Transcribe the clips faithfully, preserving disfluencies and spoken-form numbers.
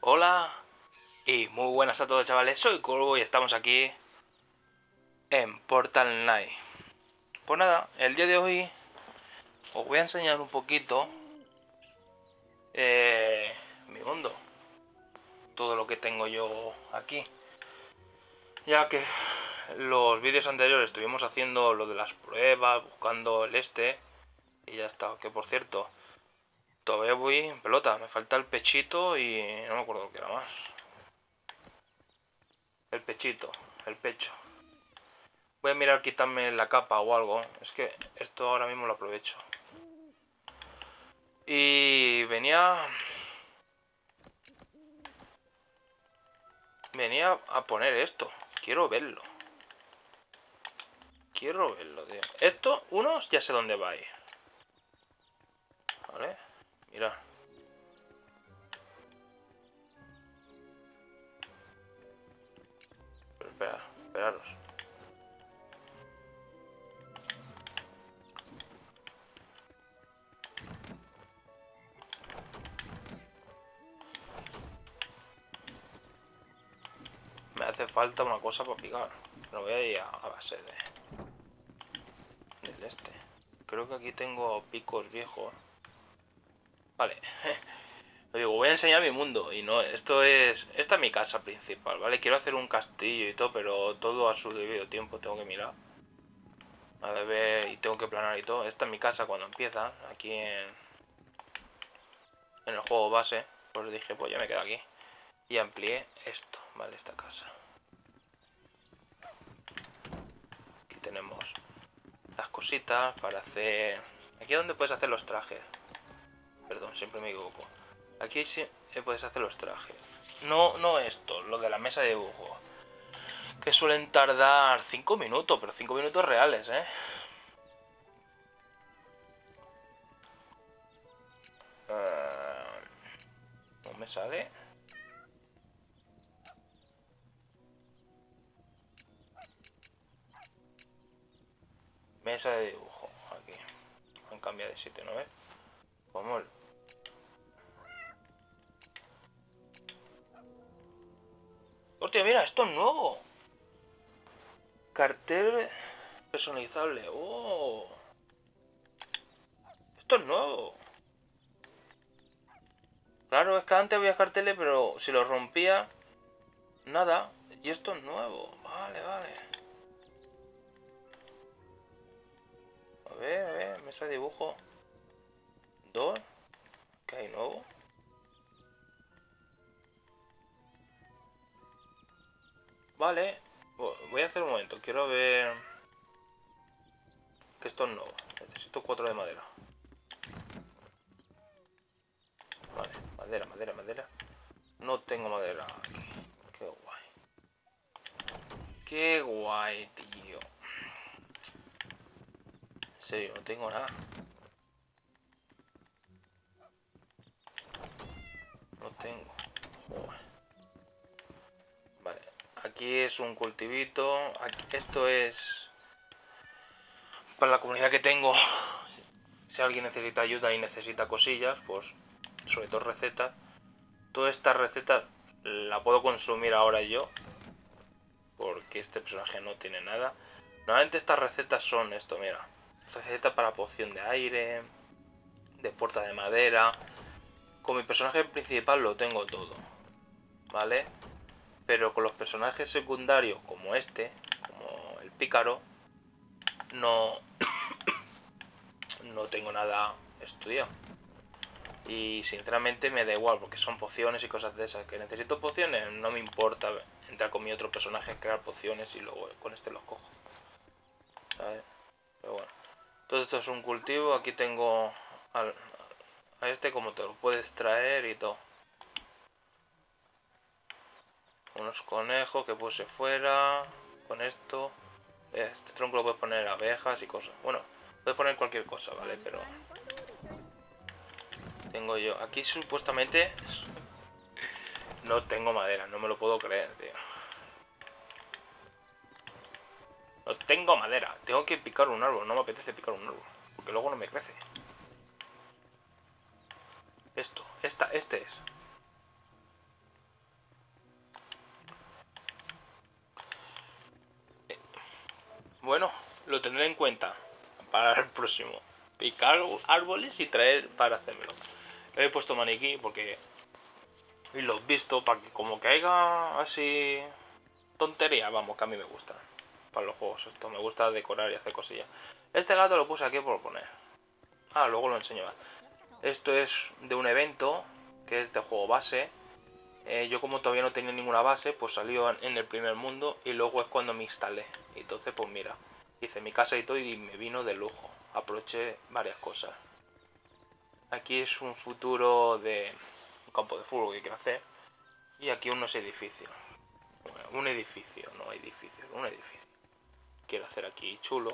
Hola y muy buenas a todos, chavales, soy Corvo y estamos aquí en Portal Knight. Pues nada, el día de hoy os voy a enseñar un poquito eh, mi mundo, todo lo que tengo yo aquí. Ya que los vídeos anteriores estuvimos haciendo lo de las pruebas, buscando el este y ya está. Que por cierto, todavía voy en pelota, me falta el pechito y no me acuerdo lo que era más. El pechito, el pecho. Voy a mirar quitarme la capa o algo. Es que esto ahora mismo lo aprovecho. Y venía... Venía a poner esto. Quiero verlo. Quiero verlo, tío. Esto, unos, ya sé dónde va a ir. ¿Vale? Mira. Pero espera, esperaros. Me hace falta una cosa para picar. Pero voy a ir a, a base de... Del este. Creo que aquí tengo picos viejos. Vale. Lo digo, voy a enseñar mi mundo. Y no, esto es... Esta es mi casa principal, ¿vale? Quiero hacer un castillo y todo, pero todo a su debido tiempo. Tengo que mirar. A ver, y tengo que planar y todo. Esta es mi casa cuando empieza. Aquí en... En el juego base. Pues dije, pues ya me quedo aquí. Y amplié esto, ¿vale? Esta casa. Aquí tenemos las cositas para hacer... Aquí es donde puedes hacer los trajes. Perdón, siempre me equivoco. Aquí sí puedes hacer los trajes. No, no esto, lo de la mesa de dibujo. Que suelen tardar cinco minutos, pero cinco minutos reales, ¿eh? Uh, no me sale. Mesa de dibujo, aquí. Han cambiado de sitio, ¿no ves? Vamos. Hostia, mira, esto es nuevo. Cartel personalizable. Oh. Esto es nuevo. Claro, es que antes había carteles, pero si los rompía, nada. Y esto es nuevo. Vale, vale. A ver, a ver, mesa de dibujo. Dos. ¿Qué hay nuevo? Vale. Voy a hacer un momento. Quiero ver... Que esto es nuevo. Necesito cuatro de madera. Vale, madera, madera, madera. No tengo madera aquí. Qué guay. Qué guay, tío. En serio, no tengo nada. No tengo. Joder. Vale. Aquí es un cultivito. Aquí, esto es... Para la comunidad que tengo. Si alguien necesita ayuda y necesita cosillas, pues... Sobre todo recetas. Toda esta receta la puedo consumir ahora yo. Porque este personaje no tiene nada. Normalmente estas recetas son esto, mira. Receta para poción de aire. De puerta de madera. Con mi personaje principal lo tengo todo. ¿Vale? Pero con los personajes secundarios como este, como el pícaro, no, no tengo nada estudiado. Y sinceramente me da igual, porque son pociones y cosas de esas. Que necesito pociones, no me importa entrar con mi otro personaje, crear pociones y luego con este los cojo. ¿Sabes? Pero bueno. Todo esto es un cultivo. Aquí tengo al, a este como te lo puedes traer y todo. Unos conejos que puse fuera. Con esto. Este tronco lo puedes poner abejas y cosas. Bueno, puedes poner cualquier cosa, ¿vale? Pero... Tengo yo... Aquí supuestamente... No tengo madera, no me lo puedo creer, tío. No tengo madera. Tengo que picar un árbol. No me apetece picar un árbol. Porque luego no me crece. Esto. Esta, este es. tener en cuenta para el próximo. Picar árboles y traer para hacérmelo. He puesto maniquí porque... Y los visto para que como que haya así... tontería, vamos, que a mí me gusta. Para los juegos esto, me gusta decorar y hacer cosillas. Este gato lo puse aquí por poner. Ah, luego lo enseño más. Esto es de un evento, que es de juego base. Eh, yo como todavía no tenía ninguna base, pues salió en el primer mundo y luego es cuando me instalé. Y entonces pues mira, hice mi casa y todo y me vino de lujo. Aproveché varias cosas. Aquí es un futuro de un campo de fútbol que quiero hacer. Y aquí unos edificios. Bueno, un edificio, no edificios, un edificio. Quiero hacer aquí chulo.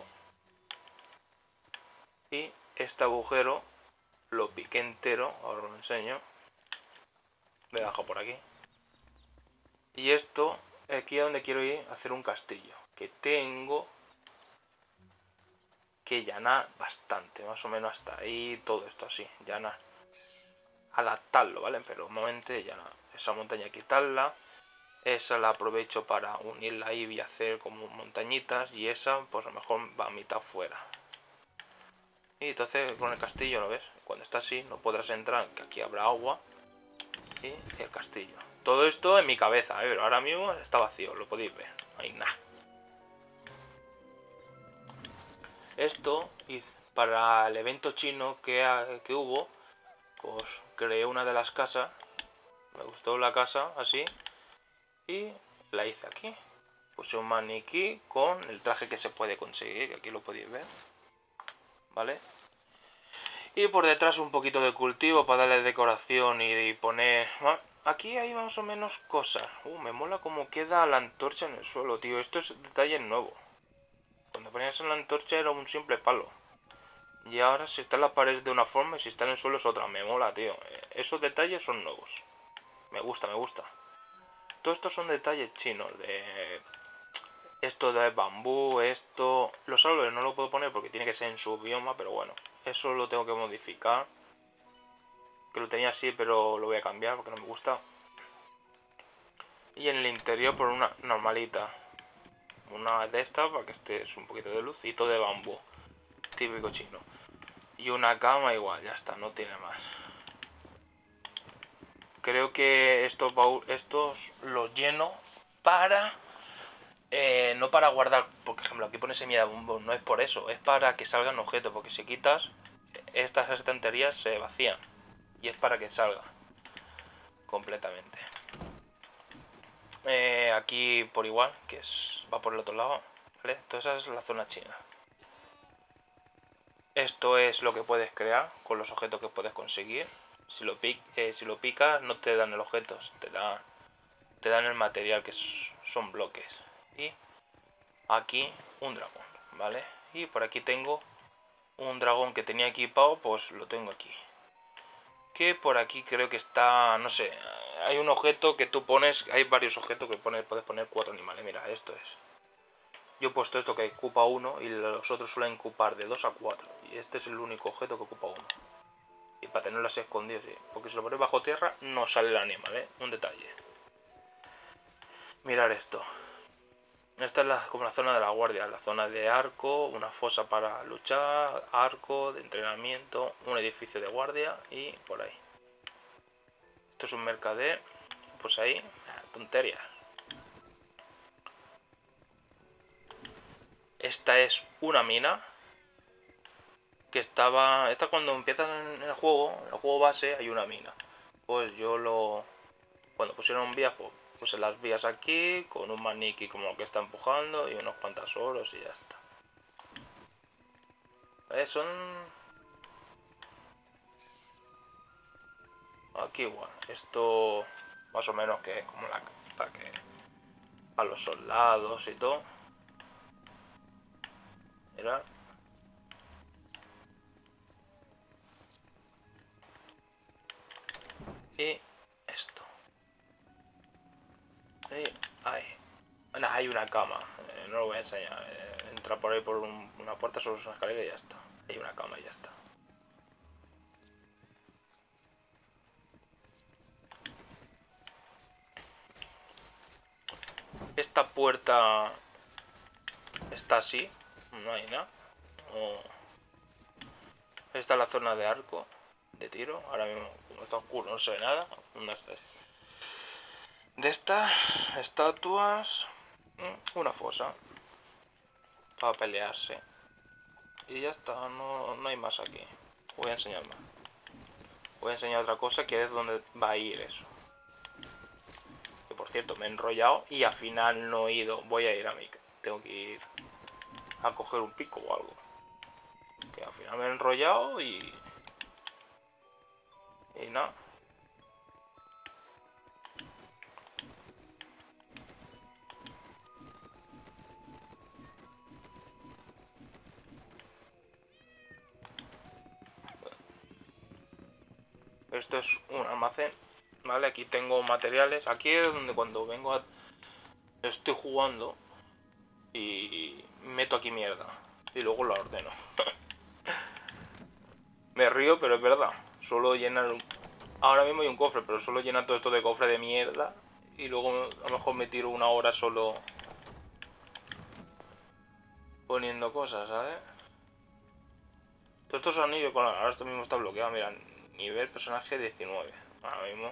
Y este agujero lo piqué entero, ahora lo enseño. Me dejo por aquí. Y esto, aquí es donde quiero ir a hacer un castillo. Que tengo que llanar bastante, más o menos hasta ahí, todo esto así, llanar. Adaptarlo, ¿vale? Pero normalmente llanar. Esa montaña quitarla. Esa la aprovecho para unirla ahí y hacer como montañitas. Y esa, pues a lo mejor va a mitad fuera. Y entonces con el castillo, ¿lo ves? Cuando está así, no podrás entrar, que aquí habrá agua. Y el castillo. Todo esto en mi cabeza, ¿eh? Pero ahora mismo está vacío, lo podéis ver. No hay nada. Esto, para el evento chino que, que hubo, pues creé una de las casas. Me gustó la casa, así. Y la hice aquí. Puse un maniquí con el traje que se puede conseguir, que aquí lo podéis ver. ¿Vale? Y por detrás un poquito de cultivo para darle decoración y poner... Aquí hay más o menos cosas. Uh, me mola cómo queda la antorcha en el suelo, tío. Esto es detalle nuevo. Cuando ponías en la antorcha era un simple palo. Y ahora si está en la pared de una forma y si está en el suelo es otra. Me mola, tío. Esos detalles son nuevos. Me gusta, me gusta. Todos estos son detalles chinos. De... Esto de bambú, esto... Los árboles no lo puedo poner porque tiene que ser en su bioma, pero bueno. Eso lo tengo que modificar. Que lo tenía así, pero lo voy a cambiar porque no me gusta. Y en el interior por una normalita. Una de estas para que esté un poquito de luz. Y todo de bambú. Típico chino. Y una cama igual, ya está, no tiene más. Creo que estos, estos los lleno para... Eh, no para guardar, por ejemplo, aquí pone semilla de bombo, no es por eso, es para que salgan objetos, porque si quitas, estas estanterías se vacían. Y es para que salga completamente. Eh, aquí por igual, que es, va por el otro lado, ¿vale? Entonces esa es la zona china. Esto es lo que puedes crear con los objetos que puedes conseguir. Si lo, pic, eh, si lo picas no te dan el objeto, te, da, te dan el material, que son bloques. Y aquí un dragón, ¿vale? Y por aquí tengo un dragón que tenía equipado, pues lo tengo aquí. Que por aquí creo que está, no sé, hay un objeto que tú pones, hay varios objetos que pones, puedes poner cuatro animales, mira, esto es. Yo he puesto esto que ocupa uno y los otros suelen ocupar de dos a cuatro. Y este es el único objeto que ocupa uno. Y para tenerlo así escondido, sí. Porque si lo pones bajo tierra no sale el animal, ¿eh? Un detalle. Mirar esto. Esta es la, como la zona de la guardia, la zona de arco, una fosa para luchar, arco de entrenamiento, un edificio de guardia y por ahí. Esto es un mercader, pues ahí, tonterías. Esta es una mina que estaba... Esta cuando empiezas en el juego, en el juego base, hay una mina. Pues yo lo... Cuando pusieron vías, pues puse las vías aquí, con un maniquí como lo que está empujando y unos cuantos oros y ya está. Eh, son... Aquí igual, esto más o menos que es como la... para que... a los soldados y todo. Mira. Y esto. Y ahí. Nah, hay una cama. Eh, no lo voy a enseñar. Eh, entra por ahí por un, una puerta, sobre una escalera y ya está. Hay una cama y ya está. Esta puerta está así. No hay nada. No... Esta es la zona de arco, de tiro. Ahora mismo, como está oscuro, no se ve nada. Una de estas estatuas, una fosa para pelearse. Y ya está, no, no hay más aquí. Voy a enseñar más. Voy a enseñar otra cosa que es donde va a ir eso. Que por cierto, me he enrollado y al final no he ido. Voy a ir a mi... Tengo que ir a coger un pico o algo. Que al final me he enrollado y... Y nada. Esto es un almacén, ¿vale? Aquí tengo materiales. Aquí es donde cuando vengo a... Estoy jugando y meto aquí mierda. Y luego la ordeno. Me río, pero es verdad. Solo llenar... Un... Ahora mismo hay un cofre, pero solo llena todo esto de cofre de mierda. Y luego a lo mejor me tiro una hora solo poniendo cosas, ¿sabes? Todos estos anillos, bueno, ahora esto mismo está bloqueado, mira, nivel personaje diecinueve. Ahora mismo.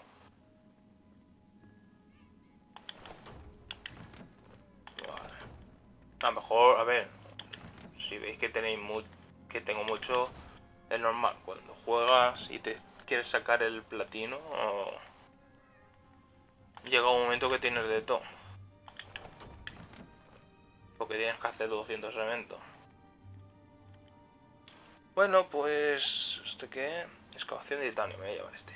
Vale. A lo mejor, a ver, si veis que tenéis mu que tengo mucho, es normal. Cuando juegas y te quieres sacar el platino, o... llega un momento que tienes de todo. Porque tienes que hacer doscientos eventos. Bueno, pues... ¿Este qué? Excavación de titanio, me voy a llevar este.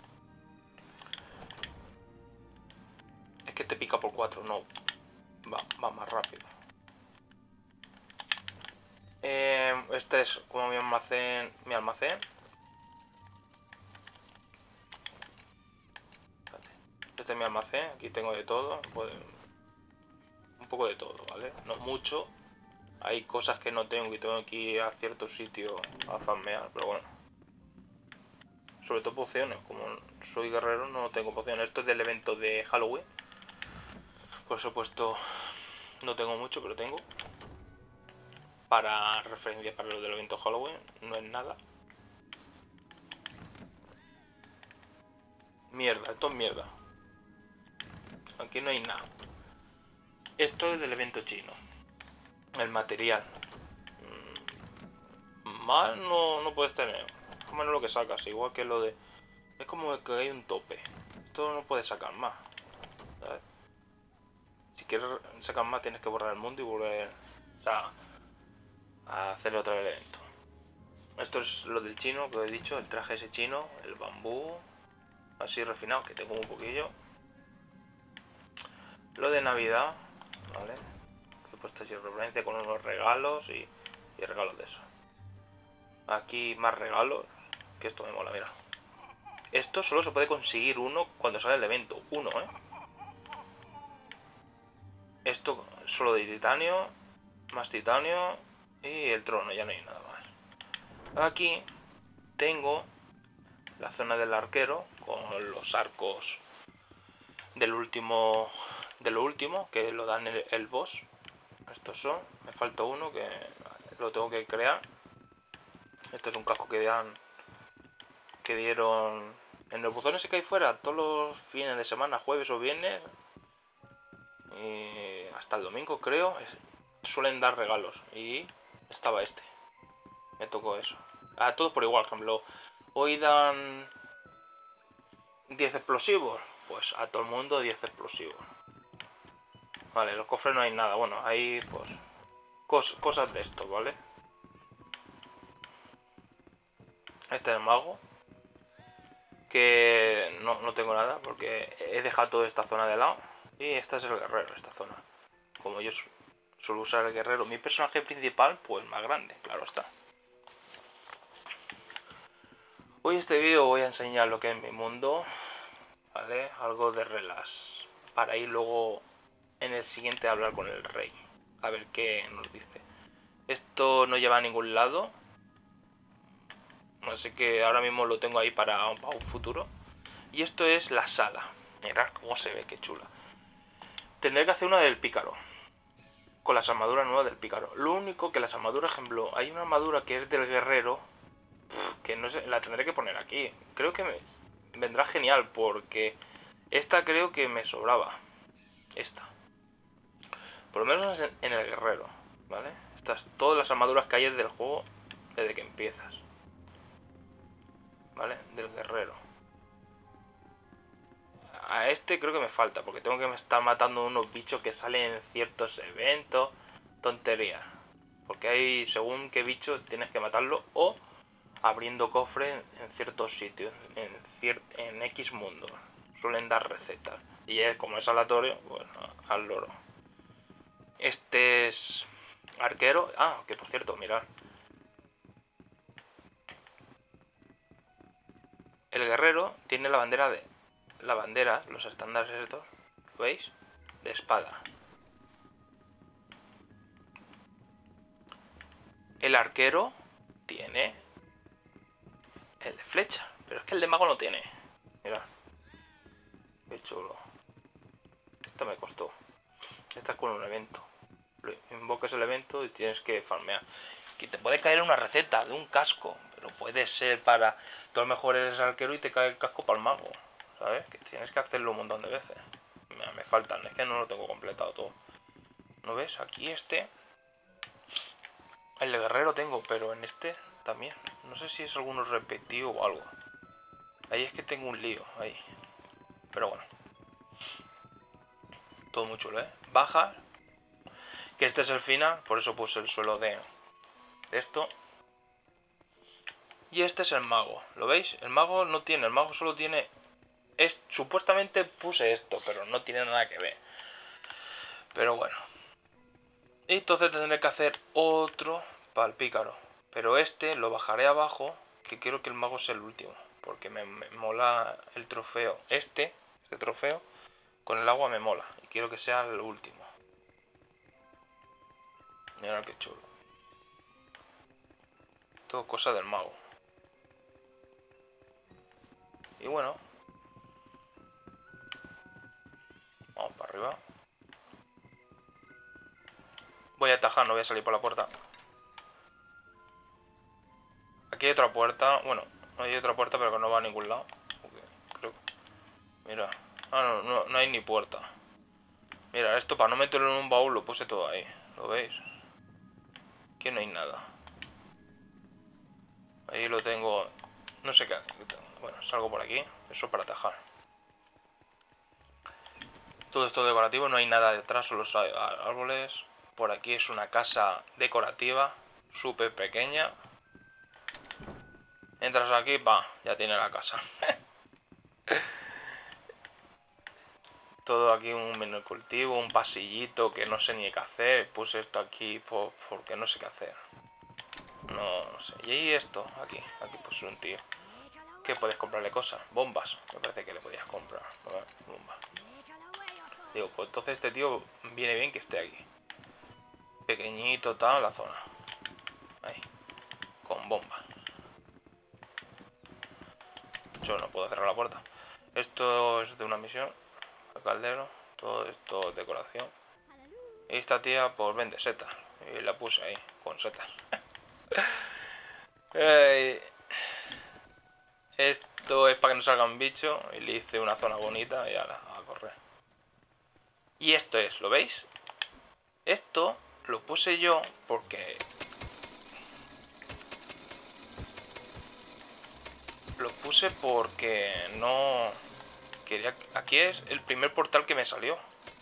Es que te pica por cuatro, no. Va, va más rápido. Eh, este es como mi almacén. Mi almacén. Este es mi almacén. Aquí tengo de todo. Pues, un poco de todo, ¿vale? No mucho. Hay cosas que no tengo y tengo que ir a ciertos sitios a farmear, pero bueno. Sobre todo pociones. Como soy guerrero no tengo pociones. Esto es del evento de Halloween. Por supuesto no tengo mucho, pero tengo. Para referencia para lo del evento Halloween. No es nada. Mierda, esto es mierda. Aquí no hay nada. Esto es del evento chino. El material. Más no, no puedes tener. Más o menos lo que sacas. Igual que lo de... Es como que hay un tope. Esto no puedes sacar más. ¿Sabes? Si quieres sacar más tienes que borrar el mundo y volver... O sea... A hacer otro evento. Esto es lo del chino que os he dicho. El traje ese chino. El bambú. Así refinado. Que tengo un poquillo. Lo de Navidad. Vale. Que he puesto así referencia con unos regalos y, y regalos de eso. Aquí más regalos. Que esto me mola, mira. Esto solo se puede conseguir uno cuando sale el evento. Uno, ¿eh? Esto solo de titanio. Más titanio. Y el trono, ya no hay nada más. Aquí tengo la zona del arquero. Con los arcos del último... De lo último, que lo dan el, el boss. Estos son. Me falta uno que lo tengo que crear. Esto es un casco que dan... Que dieron... En los buzones que hay fuera, todos los fines de semana, jueves o viernes, y hasta el domingo creo, suelen dar regalos. Y estaba este. Me tocó eso. A todos por igual, por ejemplo. Hoy dan diez explosivos. Pues a todo el mundo diez explosivos. Vale, los cofres no hay nada. Bueno, hay pues cos cosas de esto, ¿vale? Este es el mago. Que no, no tengo nada porque he dejado toda esta zona de lado. Y esta es el guerrero, esta zona. Como yo su suelo usar el guerrero, mi personaje principal, pues más grande, claro está. Hoy en este vídeo voy a enseñar lo que es mi mundo, ¿vale? Algo de relax. Para ir luego en el siguiente a hablar con el rey. A ver qué nos dice. Esto no lleva a ningún lado. Así que ahora mismo lo tengo ahí para, para un futuro. Y esto es la sala. Mirad cómo se ve, qué chula. Tendré que hacer una del pícaro. con las armaduras nuevas del pícaro. Lo único que las armaduras, ejemplo, hay una armadura que es del guerrero, que no sé, la tendré que poner aquí. Creo que me vendrá genial porque esta creo que me sobraba. Esta. Por lo menos en el guerrero, ¿vale? Estas, todas las armaduras que hay del juego desde que empiezas. ¿Vale? Del guerrero. A este creo que me falta, porque tengo que estar matando unos bichos que salen en ciertos eventos. Tonterías. Porque hay, según qué bichos, tienes que matarlo o abriendo cofres en ciertos sitios, en, cier en X mundos. Suelen dar recetas. Y es como es aleatorio, bueno, al loro. Este es arquero. Ah, que por cierto, mirad. El guerrero tiene la bandera de... La bandera, los estándares estos, ¿veis? De espada. El arquero tiene el de flecha, pero es que el de mago no tiene. Mirad. Qué chulo. Esto me costó. Esta es con un evento. Invocas el evento y tienes que farmear. Que te puede caer una receta de un casco, pero puede ser para... Tú a lo mejor eres arquero y te cae el casco para el mago, ¿sabes? Que tienes que hacerlo un montón de veces. Me, me faltan, es que no lo tengo completado todo. ¿No ves? Aquí este... El de guerrero tengo, pero en este también. No sé si es alguno repetido o algo. Ahí es que tengo un lío, ahí. Pero bueno. Todo muy chulo, ¿eh? Baja. Que este es el final, por eso puse el suelo de... esto. Y este es el mago, ¿lo veis? El mago no tiene, el mago solo tiene... Es, supuestamente puse esto, pero no tiene nada que ver. Pero bueno. Y entonces tendré que hacer otro para el pícaro. Pero este lo bajaré abajo, que quiero que el mago sea el último. Porque me, me mola el trofeo. Este, este trofeo, con el agua me mola. Y quiero que sea el último. Mirad qué chulo. Todo cosa del mago. Y bueno. Vamos para arriba. Voy a atajar, no voy a salir por la puerta. Aquí hay otra puerta. Bueno, no hay otra puerta, pero que no va a ningún lado. Okay, creo. Mira. Ah, no, no, no hay ni puerta. Mira, esto para no meterlo en un baúl lo puse todo ahí. ¿Lo veis? Aquí no hay nada. Ahí lo tengo... No sé qué... Bueno, salgo por aquí. Eso para atajar. Todo esto decorativo, no hay nada detrás, solo hay árboles. Por aquí es una casa decorativa, súper pequeña. Entras aquí, va, ya tiene la casa. Todo aquí un menú cultivo, un pasillito que no sé ni qué hacer. Puse esto aquí por, porque no sé qué hacer. No, no sé. Y ahí esto, aquí, aquí puse un tío. ¿Qué puedes comprarle cosas? Bombas. Me parece que le podías comprar. Bombas. Digo, pues entonces este tío viene bien que esté aquí. Pequeñito, tal, la zona. Ahí. Con bomba. Yo no puedo cerrar la puerta. Esto es de una misión. El caldero. Todo esto decoración. Y esta tía pues vende setas. Y la puse ahí, con setas. eh, esto es para que no salgan bichos. Y le hice una zona bonita y ala, a correr. Y esto es, ¿lo veis? Esto lo puse yo porque... Lo puse porque no... Quería... Aquí es el primer portal que me salió.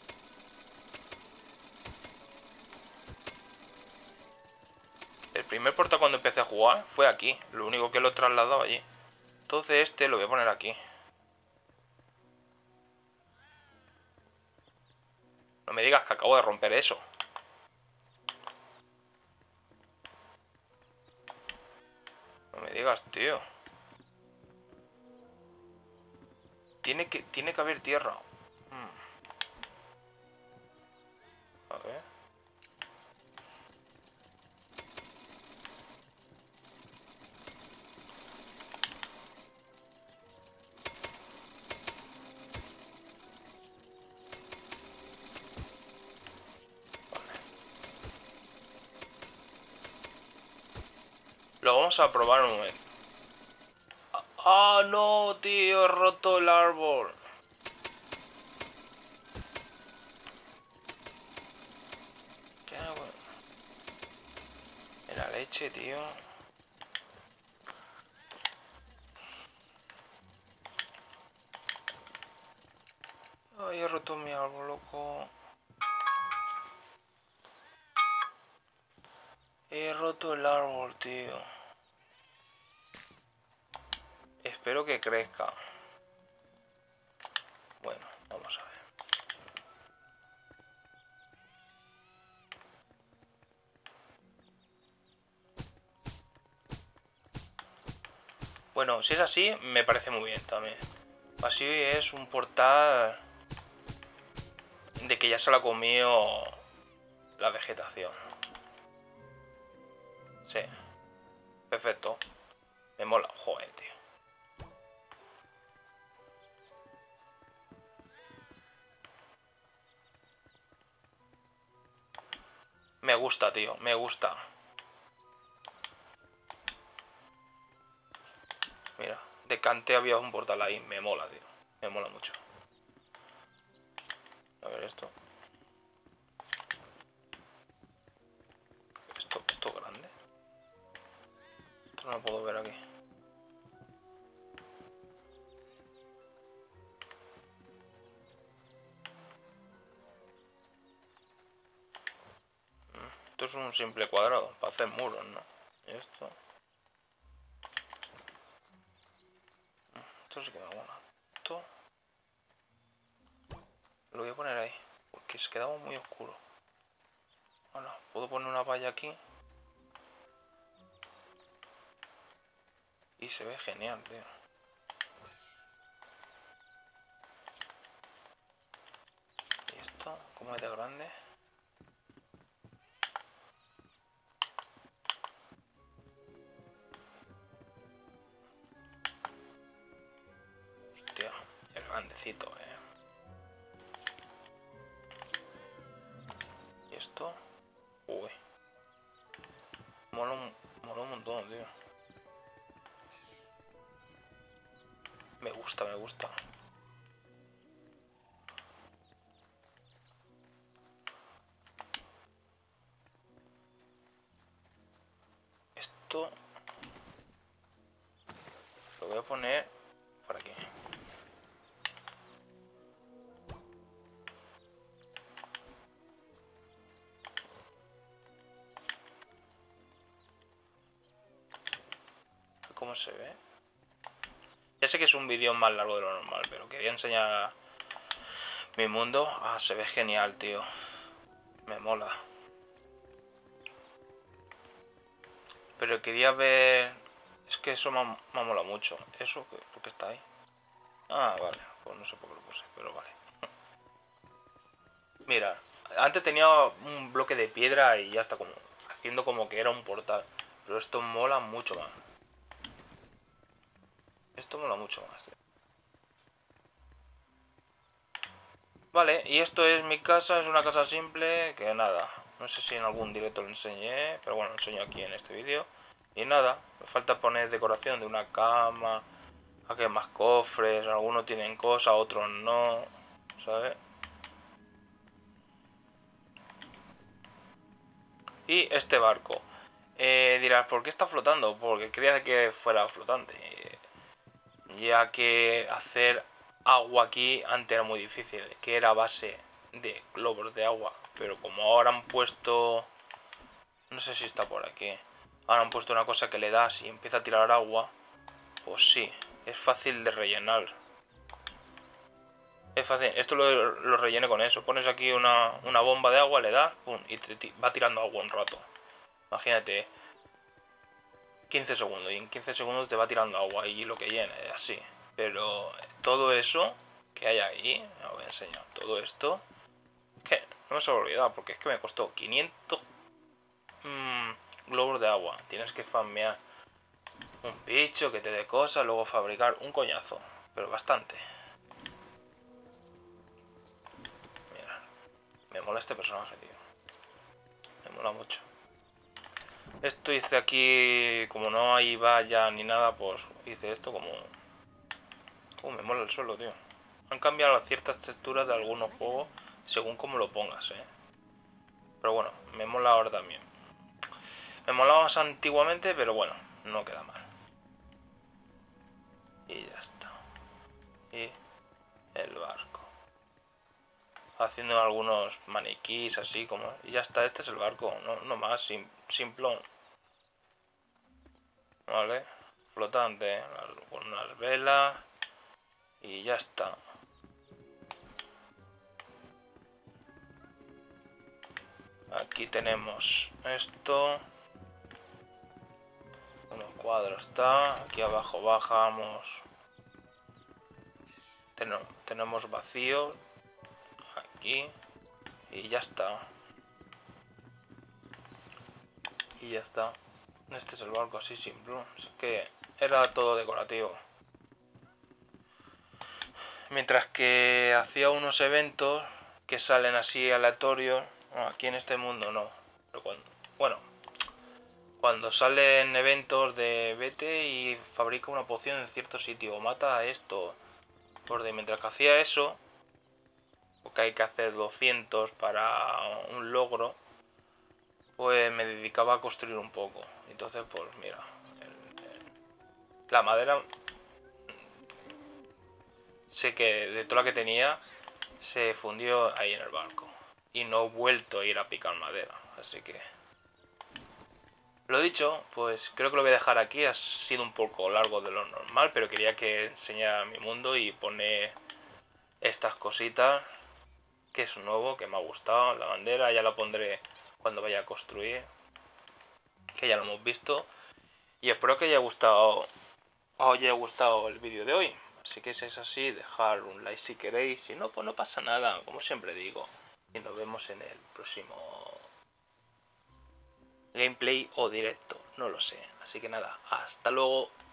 El primer portal cuando empecé a jugar fue aquí. Lo único que lo he trasladado allí. Entonces este lo voy a poner aquí. No me digas que acabo de romper eso. No me digas, tío. Tiene que, tiene que haber tierra. Hmm. A ver. Vale. Lo vamos a probar un momento. ¡Ah, no, tío! He roto el árbol. ¿Qué hago? En la leche, tío. Ay, he roto mi árbol, loco. He roto el árbol, tío. Espero que crezca. Bueno, vamos a ver. Bueno, si es así, me parece muy bien también. Así es un portal de que ya se lo ha comido la vegetación. Sí. Perfecto. Me mola. Joder, tío. Me gusta, tío. Me gusta. Mira. De Cante había un portal ahí. Me mola, tío. Me mola mucho. A ver esto. Esto, esto grande. Esto no lo puedo ver aquí. Esto es un simple cuadrado para hacer muros, ¿no? Y esto. Esto sí que me mola. Esto lo voy a poner ahí, porque se quedaba muy oscuro. Bueno, puedo poner una valla aquí. Y se ve genial, tío. ¿Y esto? ¿Cómo es de grande? Hostia, es grandecito, eh. ¿Y esto? Uy. Mola un, mola un montón, tío. Me gusta, me gusta. Esto lo voy a poner por aquí. ¿Cómo se ve? Ya sé que es un vídeo más largo de lo normal, pero quería enseñar mi mundo. Ah, se ve genial, tío. Me mola. Pero quería ver... Es que eso me ha, me ha molado mucho. ¿Eso por qué está ahí? Ah, vale. Pues no sé por qué lo puse, pero vale. Mira, antes tenía un bloque de piedra y ya está como... Haciendo como que era un portal. Pero esto mola mucho más. Esto mola mucho más, tío. Vale, y esto es mi casa. Es una casa simple que nada. No sé si en algún directo lo enseñé, pero bueno, lo enseño aquí en este vídeo. Y nada, me falta poner decoración de una cama. Aquí hay más cofres, algunos tienen cosas, otros no, ¿sabes? Y este barco. Eh, dirás, ¿por qué está flotando? Porque quería que fuera flotante. Ya que hacer agua aquí antes era muy difícil, que era a base de globos de agua. Pero como ahora han puesto... No sé si está por aquí. Ahora han puesto una cosa que le das y empieza a tirar agua. Pues sí, es fácil de rellenar. Es fácil, esto lo, lo relleno con eso. Pones aquí una, una bomba de agua, le das, pum, y te va tirando agua un rato. Imagínate, quince segundos, y en quince segundos te va tirando agua y lo que llene, así. Pero todo eso que hay ahí, os voy a enseñar, todo esto, que no me se lo he olvidado, porque es que me costó quinientos mmm, globos de agua. Tienes que farmear un bicho que te dé cosas, luego fabricar un coñazo, pero bastante. Mira, me mola este personaje, tío. Me mola mucho. Esto hice aquí, como no hay valla ni nada, pues hice esto como... Uh, me mola el suelo, tío. Han cambiado ciertas texturas de algunos juegos según como lo pongas, eh. Pero bueno, me mola ahora también. Me molaba más antiguamente, pero bueno, no queda mal. Y ya está. Y el barco. Haciendo algunos maniquís así como... Y ya está, este es el barco, no, no más, sim, simplón. Vale, flotante, con unas velas. Y ya está. Aquí tenemos esto. Unos cuadros está. Aquí abajo bajamos. Ten tenemos vacío. Aquí. Y ya está. Y ya está. Este es el barco así simple. Así que era todo decorativo. Mientras que hacía unos eventos que salen así aleatorios. No, aquí en este mundo no. Pero cuando, bueno, cuando salen eventos de vete y fabrica una poción en cierto sitio o mata a esto. Porque mientras que hacía eso, porque hay que hacer doscientos para un logro, pues me dedicaba a construir un poco. Entonces, pues mira, el, el, la madera, sé que de toda la que tenía, se fundió ahí en el barco. Y no he vuelto a ir a picar madera. Así que... Lo dicho, pues creo que lo voy a dejar aquí. Ha sido un poco largo de lo normal, pero quería que enseñara mi mundo y poner estas cositas, que es nuevo, que me ha gustado. La bandera ya la pondré cuando vaya a construir, que ya lo hemos visto. Y espero que haya gustado, os haya gustado el vídeo de hoy. Así que si es así, dejar un like si queréis. Si no, pues no pasa nada, como siempre digo. Y nos vemos en el próximo gameplay o directo, no lo sé. Así que nada, hasta luego.